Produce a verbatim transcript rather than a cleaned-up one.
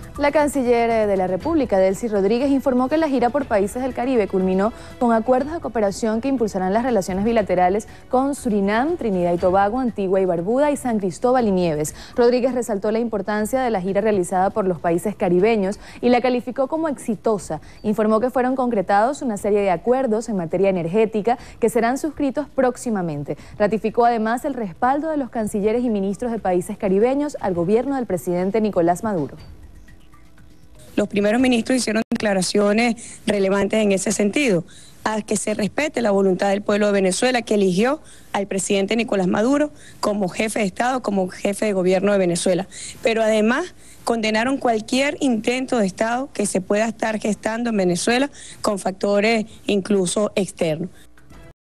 La canciller de la República, Delcy Rodríguez, informó que la gira por países del Caribe culminó con acuerdos de cooperación que impulsarán las relaciones bilaterales con Surinam, Trinidad y Tobago, Antigua y Barbuda y San Cristóbal y Nieves. Rodríguez resaltó la importancia de la gira realizada por los países caribeños y la calificó como exitosa. Informó que fueron concretados una serie de acuerdos en materia energética que serán suscritos próximamente. Ratificó además el respaldo de los cancilleres y ministros de países caribeños al gobierno del presidente Nicolás Maduro. Los primeros ministros hicieron declaraciones relevantes en ese sentido, a que se respete la voluntad del pueblo de Venezuela, que eligió al presidente Nicolás Maduro como jefe de Estado, como jefe de gobierno de Venezuela. Pero además condenaron cualquier intento de Estado que se pueda estar gestando en Venezuela con factores incluso externos.